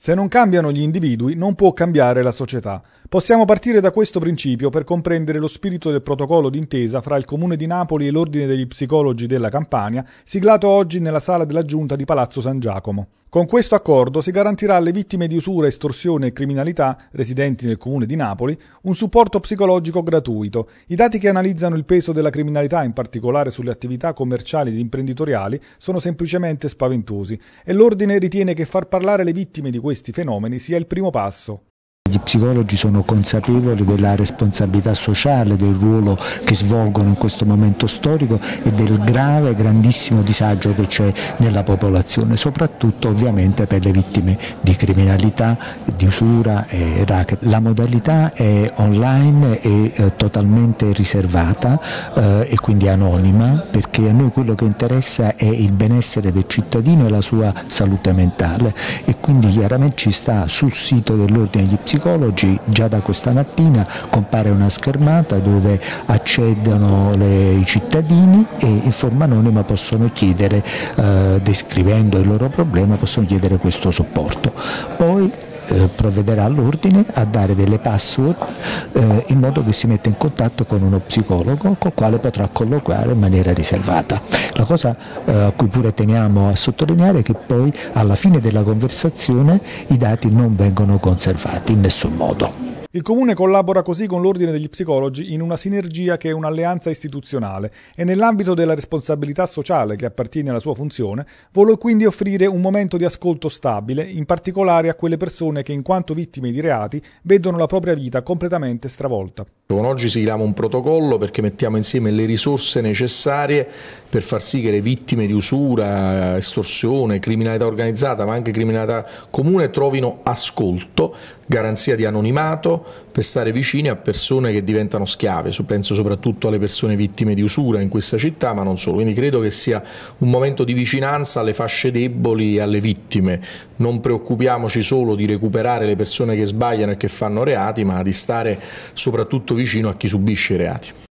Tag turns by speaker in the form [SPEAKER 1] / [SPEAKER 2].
[SPEAKER 1] Se non cambiano gli individui, non può cambiare la società. Possiamo partire da questo principio per comprendere lo spirito del protocollo d'intesa fra il Comune di Napoli e l'Ordine degli Psicologi della Campania, siglato oggi nella sala della Giunta di Palazzo San Giacomo. Con questo accordo si garantirà alle vittime di usura, estorsione e criminalità residenti nel Comune di Napoli un supporto psicologico gratuito. I dati che analizzano il peso della criminalità, in particolare sulle attività commerciali ed imprenditoriali, sono semplicemente spaventosi e l'Ordine ritiene che far parlare le vittime di questi fenomeni sia il primo passo.
[SPEAKER 2] Gli psicologi sono consapevoli della responsabilità sociale, del ruolo che svolgono in questo momento storico e del grandissimo disagio che c'è nella popolazione, soprattutto ovviamente per le vittime di criminalità, di usura e racket. La modalità è online e totalmente riservata e quindi anonima, perché a noi quello che interessa è il benessere del cittadino e la sua salute mentale, e quindi chiaramente ci sta sul sito dell'Ordine degli Psicologi. Già da questa mattina compare una schermata dove accedono i cittadini e in forma anonima possono chiedere, descrivendo il loro problema, possono chiedere questo supporto. Poi provvederà l'Ordine a dare delle password in modo che si metta in contatto con uno psicologo col quale potrà colloquiare in maniera riservata. La cosa a cui pure teniamo a sottolineare è che poi alla fine della conversazione i dati non vengono conservati in nessun modo.
[SPEAKER 1] Il Comune collabora così con l'Ordine degli Psicologi in una sinergia che è un'alleanza istituzionale e nell'ambito della responsabilità sociale che appartiene alla sua funzione vuole quindi offrire un momento di ascolto stabile, in particolare a quelle persone che in quanto vittime di reati vedono la propria vita completamente stravolta.
[SPEAKER 3] Oggi sigliamo un protocollo perché mettiamo insieme le risorse necessarie per far sì che le vittime di usura, estorsione, criminalità organizzata ma anche criminalità comune trovino ascolto, garanzia di anonimato, per stare vicini a persone che diventano schiave. Penso soprattutto alle persone vittime di usura in questa città, ma non solo. Quindi credo che sia un momento di vicinanza alle fasce deboli e alle vittime. Non preoccupiamoci solo di recuperare le persone che sbagliano e che fanno reati, ma di stare soprattutto vicino a chi subisce i reati.